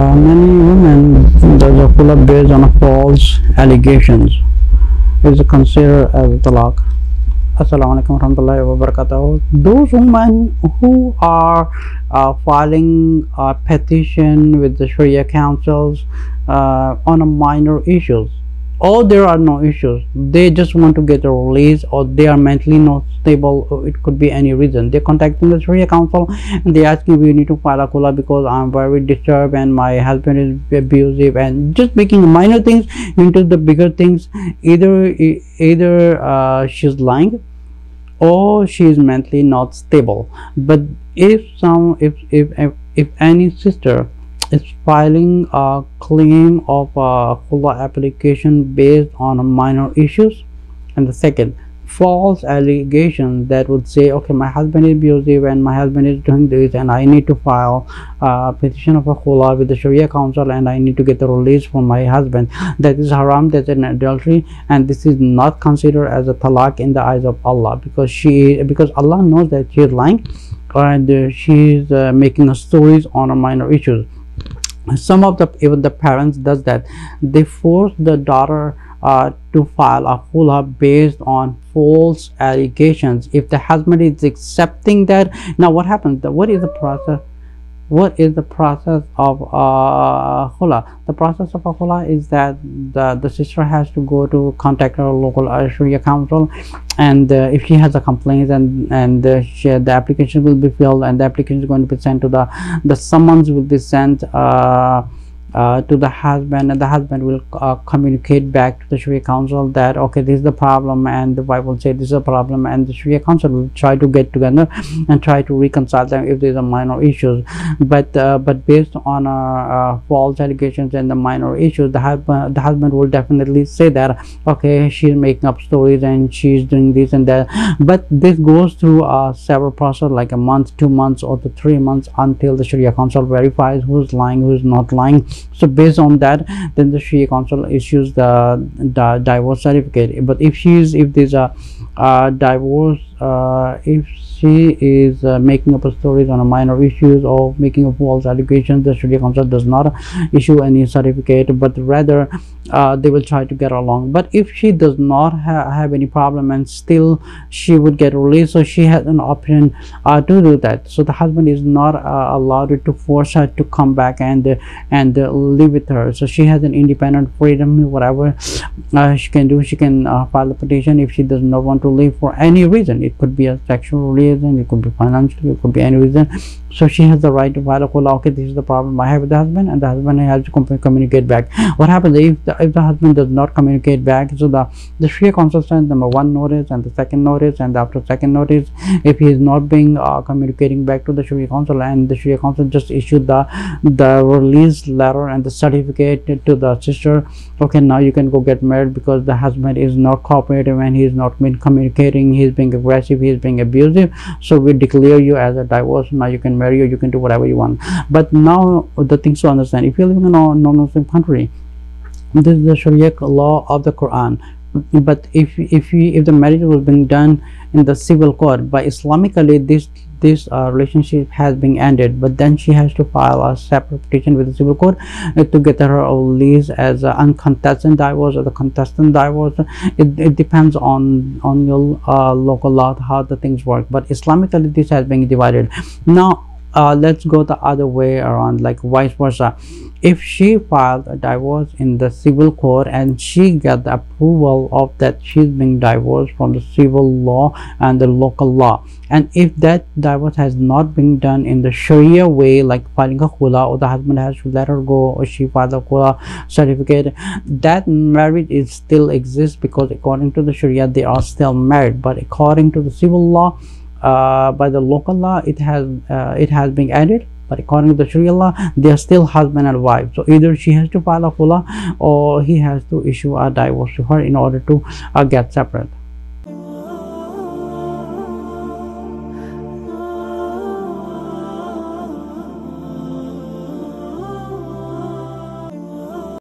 Many women that are full of based on false allegations is considered as talaq. Assalamu alaikum warahmatullahi wabarakatuh. Those women who are filing a petition with the Sharia councils on a minor issues, or there are no issues, they just want to get a release, or they are mentally not stable, or it could be any reason, they're contacting the Sharia council and they asking, we need to file a khula because I'm very disturbed and my husband is abusive, and just making minor things into the bigger things. Either she's lying or she is mentally not stable. But if any sister is filing a claim of a khula application based on minor issues, and the second, false allegations that would say, okay, my husband is abusive and my husband is doing this and I need to file a petition of a khula with the Sharia council and I need to get the release from my husband, that is haram, that's an adultery, and this is not considered as a talaq in the eyes of Allah, because Allah knows that she is lying and she is making stories on a minor issues. Some of even the parents does that, they force the daughter to file a khula based on false allegations. If the husband is accepting that, now what happens? What is the process? What is the process of khula? The process of a khula is that the sister has to go to contact her local Sharia council, and if she has a complaint, and the application will be filled, and the application is going to be sent to the summons will be sent to the husband, and the husband will communicate back to the Sharia council that, okay, this is the problem, and the wife will say this is a problem, and the Sharia council will try to get together and try to reconcile them if there's a minor issues. But based on false allegations and the minor issues, the husband will definitely say that, okay, she's making up stories and she's doing this and that. But this goes through several process, like a month, 2 months, or 3 months, until the Sharia council verifies who's lying, who's not lying. So based on that, then the Sharia council issues the divorce certificate. But if there's a divorce, if she is making up stories on a minor issues or making up false allegations, the Sharia council does not issue any certificate, but rather they will try to get along. But if she does not have any problem and still she would get released, so she has an option to do that. So the husband is not allowed to force her to come back and live with her. So she has an independent freedom, whatever she can do. She can file a petition if she does not want to live for any reason. It could be a sexual reason, it could be financial, it could be any reason. So she has the right to file a khula. Okay, this is the problem I have with the husband, and the husband has to communicate back. What happens if the husband does not communicate back? So the Sharia council sends number 1 notice and the second notice, and after second notice, if he is not being communicating back to the Sharia council, and the Sharia council just issued the release letter and the certificate to the sister, okay, now you can go get married because the husband is not cooperative and he is not been communicating, he is being aggressive, he is being abusive, so we declare you as a divorce. Now you can marry, or you can do whatever you want. But now the things to understand, if you're living in a non-Muslim country, this is the Sharia law of the Quran. But if the marriage was being done in the civil court, by Islamically this relationship has been ended, but then she has to file a separate petition with the civil court to get her release as an uncontested divorce or the contested divorce. It depends on your local law how the things work, but Islamically this has been divided. Now let's go the other way around, like vice versa. If she filed a divorce in the civil court and she got the approval of that she's being divorced from the civil law and the local law, and if that divorce has not been done in the Sharia way, like filing a khula, or the husband has to let her go, or she filed a khula certificate, that marriage is still exists, because according to the Sharia they are still married. But according to the civil law, by the local law, it has been added, but according to the Sharia law, they are still husband and wife. So either she has to file a khula or he has to issue a divorce to her in order to get separate.